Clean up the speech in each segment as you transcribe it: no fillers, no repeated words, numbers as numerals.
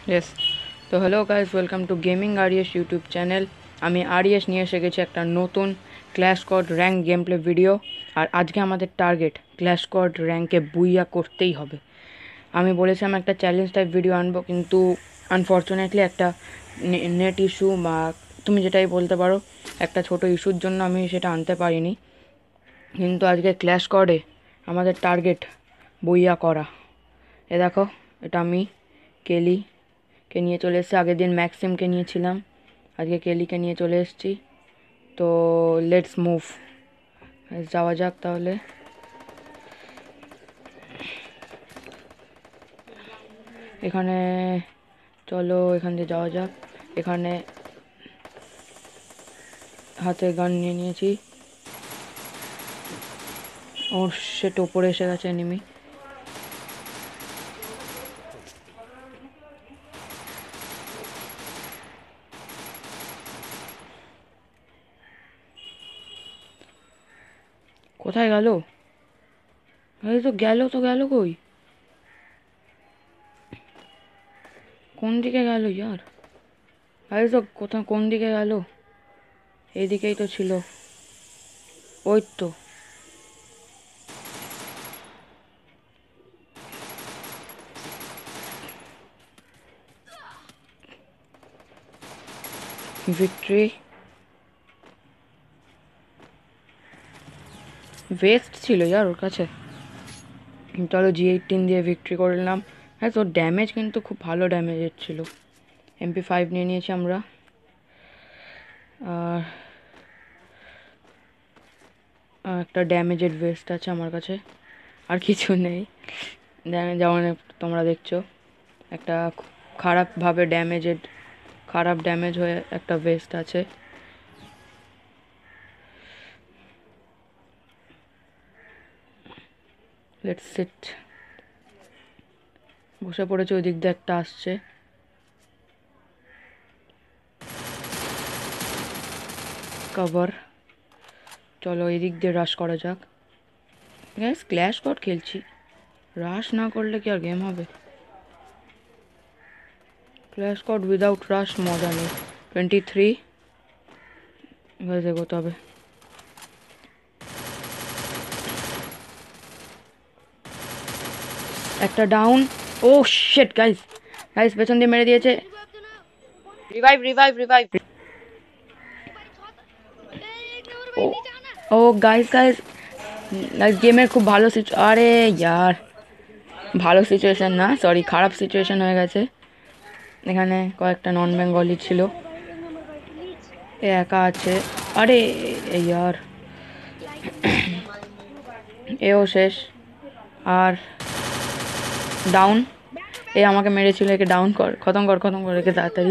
Yes. তো hello guys, welcome to gaming Aries YouTube channel. আমি Aries নিয়ে এসে গেছি একটা নতুন clash squad rank game play video. আর আজকে আমাদের টার্গেট ক্ল্যাশ স্কোয়াড র্যাঙ্কে বুইয়া করতেই হবে। আমি বলেছিলাম একটা চ্যালেঞ্জ টাইপ ভিডিও আনবো, কিন্তু আনফর্চুনেটলি একটা নেট ইস্যু বা তুমি যেটাই বলতে পারো একটা ছোট ইস্যুর জন্য আমি সেটা আনতে পারিনি। কিন্তু আজকে ক্ল্যাশ স্কোয়াডে আমাদের টার্গেট বুইয়া করা। এ দেখো, এটা আমি কেলিকে নিয়ে চলে এসেছি। আগের দিন ম্যাক্সিমকে নিয়েছিলাম, আজকে কেলিকে নিয়ে চলে এসেছি। তো লেটস মুভ, যাওয়া যাক তাহলে। এখানে চলো, এখান দিয়ে যাওয়া যাক। এখানে হাতে গান নিয়ে নিয়েছি। ওর সেট ওপরে এসে গেছে এনিমি। কোথায় গেল? এই তো গেল কই? কোন দিকে গেল ইয়ার? আরে তো কোন দিকে গেল? এইদিকেই তো ছিল। ওই তো ভিক্টরি। ওয়েস্ট ছিল ইয়ার ওর কাছে। চলো G18 দিয়ে ভিক্টরি করে নিলাম। হ্যাঁ, তোর ড্যামেজ কিন্তু খুব ভালো ড্যামেজের ছিল। MP5 নিয়ে নিয়েছি আমরা। আর একটা ড্যামেজেড ভেস্ট আছে আমার কাছে, আর কিছু নেই। যেমন তোমরা দেখছো, একটা খারাপ ড্যামেজ হয়ে একটা ভেস্ট আছে। Let's sit. বসে পড়েছে, ওই দিক দিয়ে একটা আসছে। কভার। চলো এই দিক দিয়ে রাশ করা যাক। গ্যাস ক্ল্যাশ স্কোয়াড খেলছি, রাশ না করলে কি আর গেম হবে? ক্ল্যাশ স্কোয়াড উইদাউট রাশ মজা নেই। 23 গাইজ, এগোতে হবে। একটা ডাউন। ও শিট গাইজ, পেছন দিয়ে মেরে দিয়েছে। রিভাইভ। ও ও গাইজ, গেমের খুব ভালো আরে ইয়ার, ভালো সিচুয়েশন না, সরি, খারাপ সিচুয়েশন হয়ে গেছে। এখানে কয়েকটা নন বেঙ্গলি ছিল, এ একা আছে। আরে ইয়ার, এও শেষ। আর ডাউন। এ আমাকে মেরেছিল, একে ডাউন কর, খতম কর একে তাড়াতাড়ি।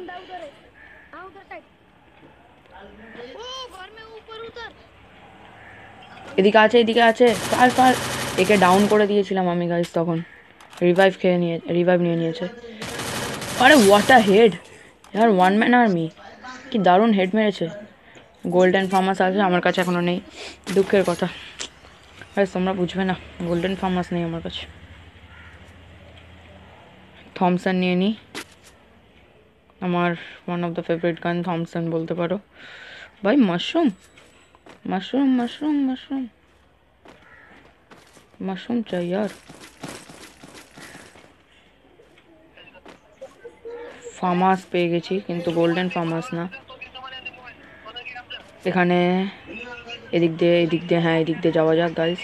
এদিকে আছে পার। একে ডাউন করে দিয়েছিলাম আমি গাইস, তখন রিভাইভ নিয়ে নিয়েছে। আরে হোয়াট আ হেড ইয়ার, ওয়ান ম্যান আর্মি, কি দারুণ হেড মেরেছে। গোল্ডেন ফার্মাস আছে আমার কাছে, এখনো নেই, দুঃখের কথা। আরে তোমরা বুঝবে না, গোল্ডেন ফার্মাস নেই আমার কাছে। থমসন নিয়ে নিই, আমার one of the favourite gun Thompson বলতে পারো। ভাই মাশরুম চাই यार। ফার্মাস পেয়ে গেছি, কিন্তু গোল্ডেন ফার্মাস না। এখানে এদিক দিয়ে হ্যাঁ, এদিক দিয়ে যাওয়া যাক গাইস।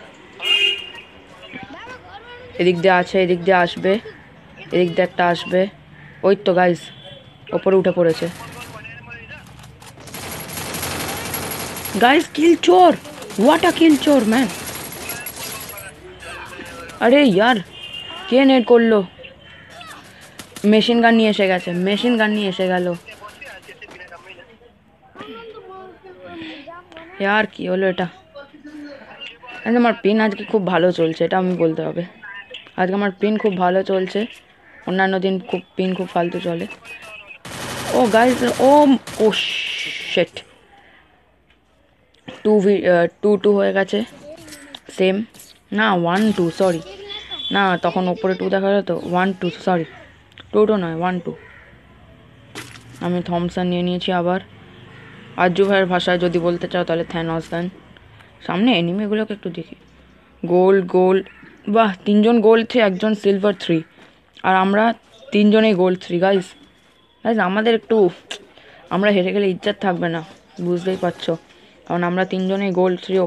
এদিক দিয়ে আসবে, এদিক দিয়ে একটা আসবে। ওই তো গাইস, ওপরে উঠে পড়েছে। গাইস কিল চোর, হোয়াট আ কিল চোর ম্যান। আরে ইয়ার, কে নেট করলো? মেশিন গান নিয়ে এসে গেল। ইয়ার কি হলো এটা? আমার পিন আজকে খুব ভালো চলছে, এটা আমি বলতে হবে। আজকে আমার পিন খুব ভালো চলছে, অন্যান্য দিন পিন খুব ফালতু চলে। ও গাইস, ও শিট, 2-2 হয়ে গেছে। সেম না, 1-2, সরি না, তখন ওপরে 2 দেখা যেত, 1-2 সরি। 2 নয় 1-2। আমি থমসন নিয়ে নিয়েছি আবার। আজ্জু ভাইয়ের ভাষায় যদি বলতে চাও তাহলে থ্যানস দেন। সামনে এনিমিগুলোকে একটু দেখি। গোল্ড গোল্ড, বাহ 3জন গোল্ড 3, 1জন সিলভার 3, আর আমরা 3জনেই গোল্ড 3 গাইজ। গাইজ আমাদের একটু, আমরা হেরে গেলে ইজ্জত থাকবে না, বুঝতেই পারছো, কারণ আমরা 3জনেই গোল্ড 3,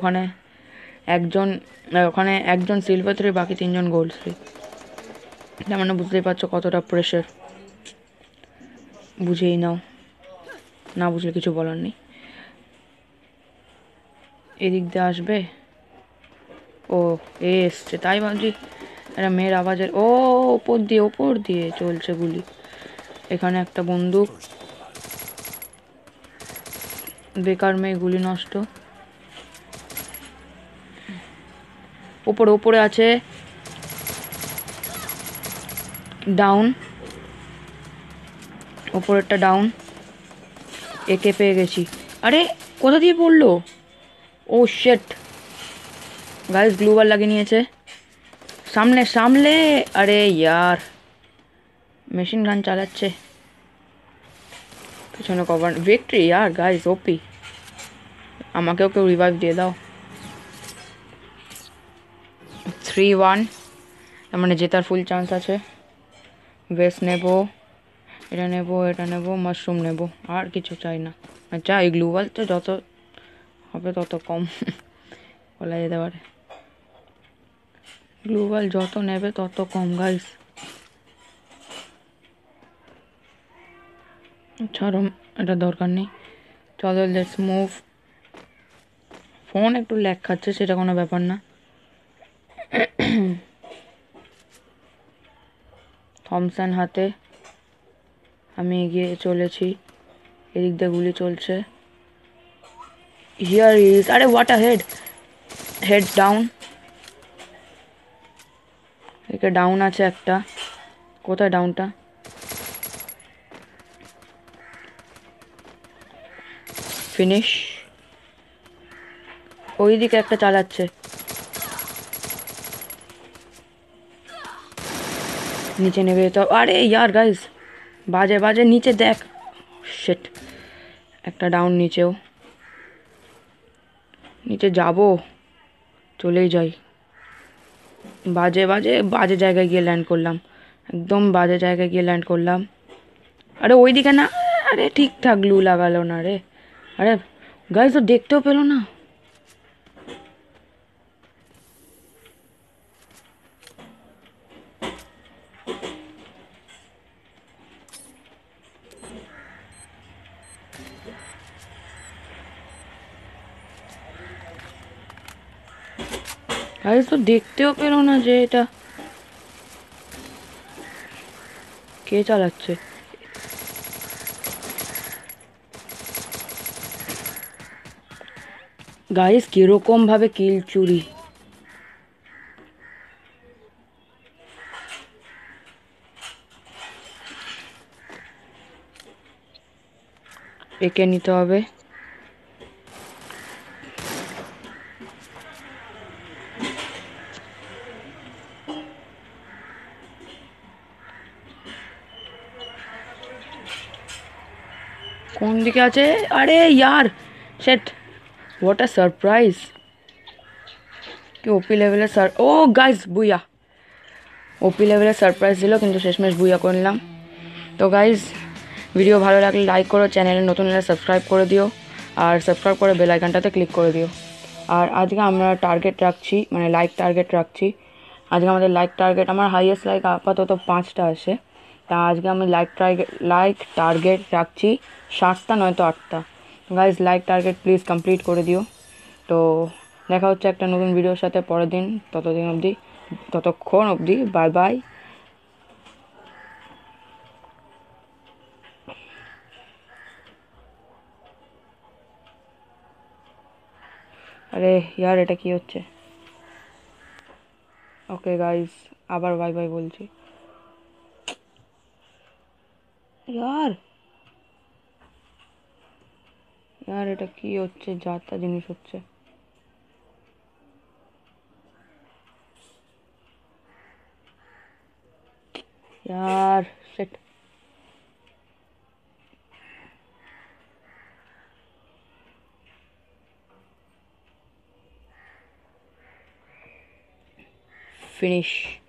ওখানে একজন সিলভার 3, বাকি 3জন গোল্ড 3। তার মানে বুঝতেই পারছো কতটা প্রেশার, বুঝেই নাও, না বুঝলে কিছু বলার নেই। এদিক দিয়ে আসবে, ও এসছে, তাই ভাবছি একটা মেয়ের আওয়াজের। ও ওপর দিয়ে চলছে গুলি। এখানে একটা বন্দুক, বেকার মেয়ে, গুলি নষ্ট। ওপরে আছে, ডাউন, ওপরেরটা ডাউন। একে পেয়ে গেছি। আরে কোথা দিয়ে পড়লো? ও শেট, গাইস গ্লু ওয়াল লাগিয়ে নিয়েছে। সামনে, আরে ইয়ার, মেশিন গান চালাচ্ছে, পিছনে কভার। ভিক্টরি ইয়ার গাইস, ওপি। আমাকেও কেউ রিভাইভ দিয়ে দাও। 3-1, তার মানে জেতার ফুল চান্স আছে। ভেস্ট নেবো, এটা নেবো, মাশরুম নেবো, আর কিছু চাই না। আচ্ছা এই গ্লু ওয়াল তো যত হবে তত কম বলা যেতে পারে। গ্লু ওয়াল যত নেবে তত কম গাইস। ছাড়ো, এটা দরকার নেই, চলো লেটস মুভ। ফোন একটু ল্যাগ খাচ্ছে, সেটা কোনো ব্যাপার না। থমসন হাতে আমি এগিয়ে চলেছি, এদিক দিয়ে গুলি চলছে। হিয়ার ইজ, আরে হোয়াট আ হেড ডাউন। একে ডাউন আছে একটা, কোথায় ডাউনটা? ফিনিশ। ওইদিকে একটা চালাচ্ছে, নিচে নেবে তো। আরে ইয়ার গাইস, বাজে নিচে দেখ। শিট, একটা ডাউন নিচেও। নিচে যাবো, চলেই যাই। বাজে জায়গায় গিয়ে ল্যান্ড করলাম, একদম বাজে জায়গায় গিয়ে ল্যান্ড করলাম। আরে ওইদিকে না, আরে ঠিকঠাক গ্লু লাগালো না রে। আরে গাইস তো দেখতেও পেলো না। গাইস তো দেখতেও পেলো না যে এটা কে চালাচ্ছে। গাইস কিরকম ভাবে কিল চুরি। একে নিতে হবে। কোন দিকে আছে? আরে ইয়ার সেট, হোয়াট আ সারপ্রাইজ। কি ওপি লেভেলের ও গাইস বুইয়া, ওপি লেভেলের সারপ্রাইজ দিল, কিন্তু শেষমেশ বুইয়া করে নিলাম। তো গাইস ভিডিও ভালো লাগলে লাইক করো, চ্যানেলে নতুন হলে সাবস্ক্রাইব করে দিও, আর সাবস্ক্রাইব করে বেল আইকনটাতে ক্লিক করে দিও। আর আজকে আমরা টার্গেট রাখছি, মানে লাইক টার্গেট রাখছি। আজকে আমাদের লাইক টার্গেট, আমার হাইয়েস্ট লাইক আপাতত 5টা আসে। তা আজকে আমি লাইক টার্গেট রাখছি 7টা নয়তো 8টা। Guys like target please complete করে দিও। তো দেখা হচ্ছে একটা নতুন ভিডিওর সাথে পরের দিন, ততক্ষণ অবধি বাই বাই। আরে ইয়ার এটা কি হচ্ছে? ওকে গাইজ, আবার বাই বাই বলছি। ইয়ার ইয়ার এটা কি হচ্ছে? যা তা জিনিস হচ্ছে। यार सेट। फिनिश।